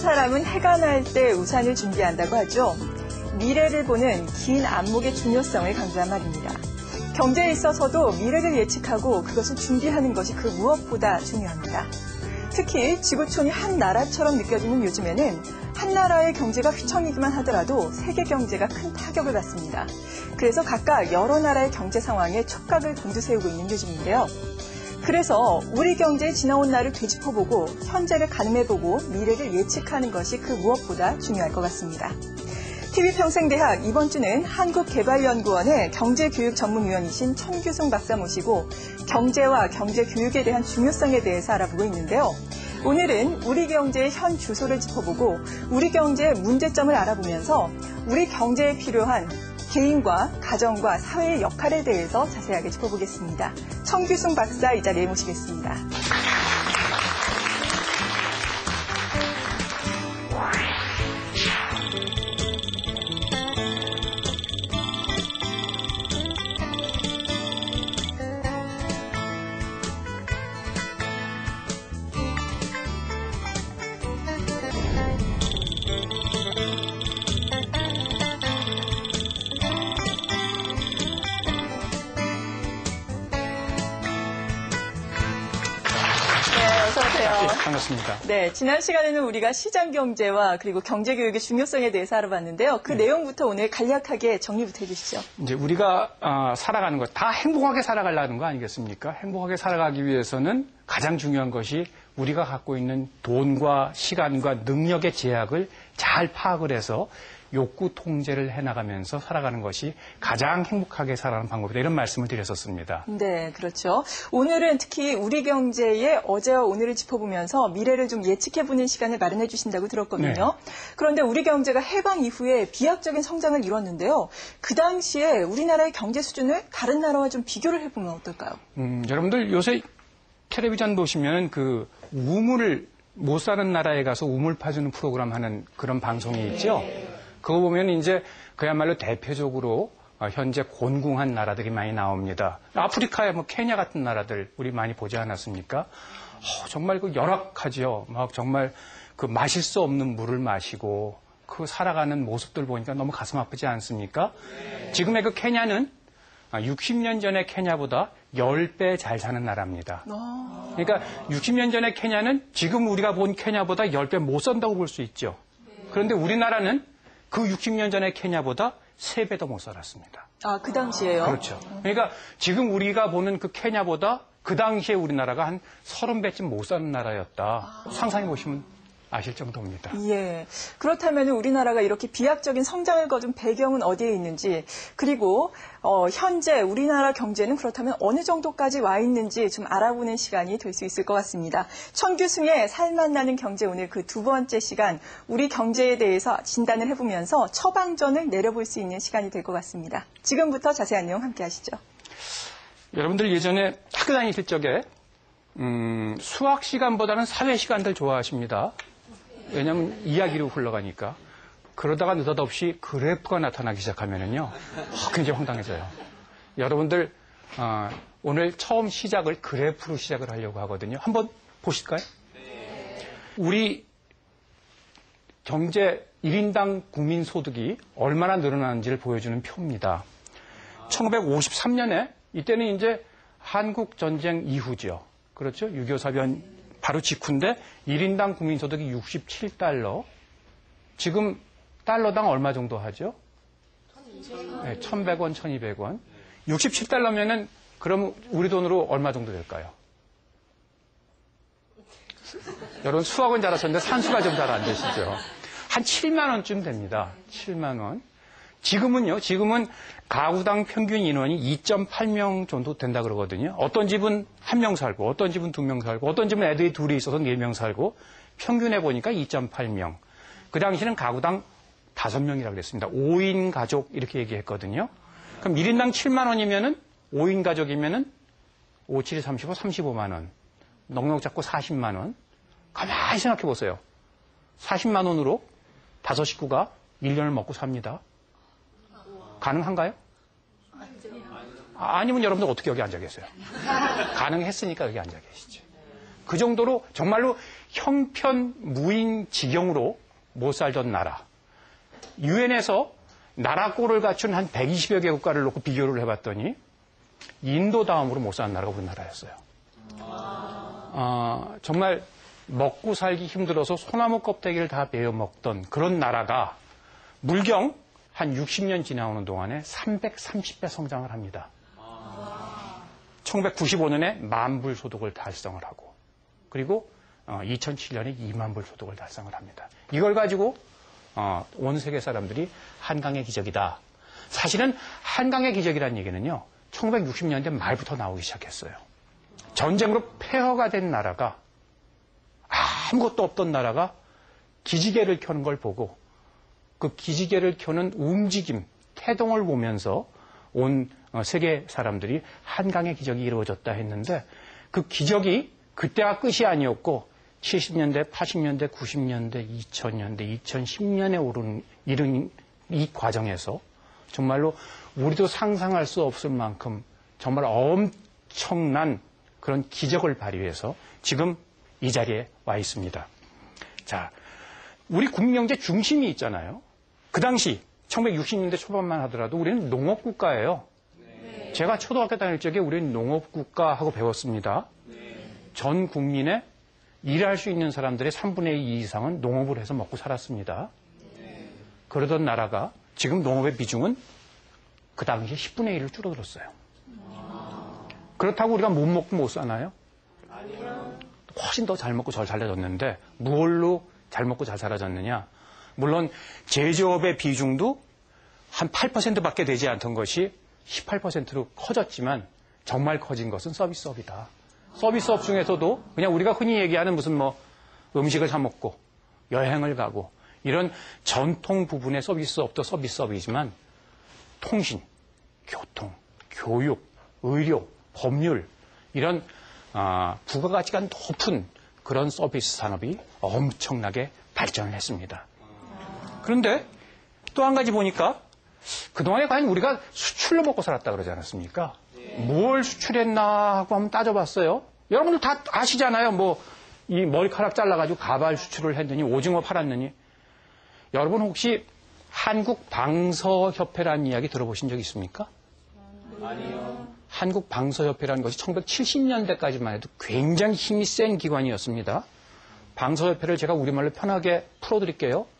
사람은 해가 날 때 우산을 준비한다고 하죠. 미래를 보는 긴 안목의 중요성을 강조한 말입니다. 경제에 있어서도 미래를 예측하고 그것을 준비하는 것이 그 무엇보다 중요합니다. 특히 지구촌이 한 나라처럼 느껴지는 요즘에는 한 나라의 경제가 휘청이기만 하더라도 세계 경제가 큰 타격을 받습니다. 그래서 각각 여러 나라의 경제 상황에 촉각을 곤두세우고 있는 요즘인데요. 그래서 우리 경제의 지나온 날을 되짚어보고 현재를 가늠해보고 미래를 예측하는 것이 그 무엇보다 중요할 것 같습니다. TV평생대학 이번 주는 한국개발연구원의 경제교육 전문위원이신 천규승 박사 모시고 경제와 경제교육에 대한 중요성에 대해서 알아보고 있는데요. 오늘은 우리 경제의 현 주소를 짚어보고 우리 경제의 문제점을 알아보면서 우리 경제에 필요한 개인과 가정과 사회의 역할에 대해서 자세하게 짚어보겠습니다. 천규승 박사 이 자리에 모시겠습니다. 반갑습니다. 네, 지난 시간에는 우리가 시장 경제와 그리고 경제 교육의 중요성에 대해서 알아봤는데요. 그 내용부터 오늘 간략하게 정리부터 해주시죠. 이제 우리가 살아가는 것, 다 행복하게 살아가려는 거 아니겠습니까? 행복하게 살아가기 위해서는 가장 중요한 것이 우리가 갖고 있는 돈과 시간과 능력의 제약을 잘 파악을 해서 욕구 통제를 해나가면서 살아가는 것이 가장 행복하게 살아가는 방법이다. 이런 말씀을 드렸었습니다. 네, 그렇죠. 오늘은 특히 우리 경제의 어제와 오늘을 짚어보면서 미래를 좀 예측해보는 시간을 마련해 주신다고 들었거든요. 네. 그런데 우리 경제가 해방 이후에 비약적인 성장을 이뤘는데요. 그 당시에 우리나라의 경제 수준을 다른 나라와 좀 비교를 해보면 어떨까요? 여러분들 요새 텔레비전 보시면 그 우물을 못 사는 나라에 가서 우물 파주는 프로그램 하는 그런 방송이 있죠. 그거 보면 이제 그야말로 대표적으로 현재 곤궁한 나라들이 많이 나옵니다. 아프리카의 뭐 케냐 같은 나라들 우리 많이 보지 않았습니까? 정말 그 열악하죠. 막 정말 그 마실 수 없는 물을 마시고 그 살아가는 모습들 보니까 너무 가슴 아프지 않습니까? 지금의 그 케냐는 60년 전의 케냐보다 10배 잘 사는 나라입니다. 그러니까 60년 전의 케냐는 지금 우리가 본 케냐보다 10배 못 산다고 볼 수 있죠. 그런데 우리나라는 그 60년 전의 케냐보다 3배 더 못 살았습니다. 아, 그 당시에요? 그렇죠. 그러니까 지금 우리가 보는 그 케냐보다 그 당시에 우리나라가 한 30배쯤 못 사는 나라였다. 상상해 보시면 아실 정도입니다. 예. 그렇다면 우리나라가 이렇게 비약적인 성장을 거둔 배경은 어디에 있는지, 그리고 현재 우리나라 경제는 그렇다면 어느 정도까지 와 있는지 좀 알아보는 시간이 될 수 있을 것 같습니다. 천규승의 살맛 나는 경제, 오늘 그 두 번째 시간, 우리 경제에 대해서 진단을 해보면서 처방전을 내려볼 수 있는 시간이 될 것 같습니다. 지금부터 자세한 내용 함께 하시죠. 여러분들 예전에 학교 다니실 적에 수학 시간보다는 사회 시간들 좋아하십니다. 왜냐하면 이야기로 흘러가니까. 그러다가 느닷없이 그래프가 나타나기 시작하면은요, 굉장히 황당해져요. 여러분들 오늘 처음 시작을 그래프로 시작을 하려고 하거든요. 한번 보실까요? 네. 우리 경제 1인당 국민소득이 얼마나 늘어나는지를 보여주는 표입니다. 1953년에 이때는 이제 한국전쟁 이후죠. 그렇죠? 6.25 사변 바로 직후인데 1인당 국민소득이 67달러. 지금 달러당 얼마 정도 하죠? 1,100원, 1,200원. 67달러면은 그럼 우리 돈으로 얼마 정도 될까요? 여러분 수학은 잘하셨는데 산수가 좀 잘 안 되시죠? 한 7만 원쯤 됩니다. 7만 원. 지금은요, 지금은 가구당 평균 인원이 2.8명 정도 된다 그러거든요. 어떤 집은 1명 살고, 어떤 집은 2명 살고, 어떤 집은 애들이 둘이 있어서 4명 살고, 평균에 보니까 2.8명. 그 당시는 가구당 5명이라고 그랬습니다. 5인 가족 이렇게 얘기했거든요. 그럼 1인당 7만 원이면은 5인 가족이면은 5, 7이 35, 35만 원. 넉넉 잡고 40만 원. 가만히 생각해 보세요. 40만 원으로 5식구가 1년을 먹고 삽니다. 가능한가요? 아니면 여러분들 어떻게 여기 앉아 계세요? 가능했으니까 여기 앉아 계시죠. 그 정도로 정말로 형편무인 지경으로 못 살던 나라. 유엔에서 나라 꼴을 갖춘 한 120여 개 국가를 놓고 비교를 해봤더니 인도 다음으로 못 사는 나라가 우리나라였어요. 정말 먹고 살기 힘들어서 소나무 껍데기를 다 베어 먹던 그런 나라가 물경 한 60년 지나오는 동안에 330배 성장을 합니다. 1995년에 만불 소득을 달성을 하고 그리고 2007년에 2만 불 소득을 달성을 합니다. 이걸 가지고 온 세계 사람들이 한강의 기적이다. 사실은 한강의 기적이라는 얘기는요. 1960년대 말부터 나오기 시작했어요. 전쟁으로 폐허가 된 나라가 아무것도 없던 나라가 기지개를 켜는 걸 보고 그 기지개를 켜는 움직임, 태동을 보면서 온 세계 사람들이 한강의 기적이 이루어졌다 했는데 그 기적이 그때가 끝이 아니었고 70년대, 80년대, 90년대, 2000년대, 2010년에 이른 이 과정에서 정말로 우리도 상상할 수 없을 만큼 정말 엄청난 그런 기적을 발휘해서 지금 이 자리에 와 있습니다. 자, 우리 국민경제 중심이 있잖아요. 그 당시 1960년대 초반만 하더라도 우리는 농업국가예요. 네. 제가 초등학교 다닐 적에 우리는 농업국가하고 배웠습니다. 네. 전 국민의 일할 수 있는 사람들의 3분의 2 이상은 농업을 해서 먹고 살았습니다. 네. 그러던 나라가 지금 농업의 비중은 그 당시 10분의 1을 줄어들었어요. 그렇다고 우리가 못 먹고 못 사나요? 아니요. 훨씬 더 잘 먹고 잘 살아졌는데 무얼로 잘 먹고 잘 살아졌느냐? 물론 제조업의 비중도 한 8%밖에 되지 않던 것이 18%로 커졌지만 정말 커진 것은 서비스업이다. 서비스업 중에서도 그냥 우리가 흔히 얘기하는 무슨 뭐 음식을 사 먹고 여행을 가고 이런 전통 부분의 서비스업도 서비스업이지만 통신, 교통, 교육, 의료, 법률 이런 부가가치가 높은 그런 서비스 산업이 엄청나게 발전을 했습니다. 그런데 또 한 가지 보니까 그동안에 과연 우리가 수출로 먹고 살았다 그러지 않았습니까? 뭘 수출했나 하고 한번 따져봤어요. 여러분들 다 아시잖아요. 뭐 이 머리카락 잘라가지고 가발 수출을 했느니 오징어 팔았느니. 여러분 혹시 한국방서협회라는 이야기 들어보신 적 있습니까? 아니요. 한국방서협회라는 것이 1970년대까지만 해도 굉장히 힘이 센 기관이었습니다. 방서협회를 제가 우리말로 편하게 풀어드릴게요.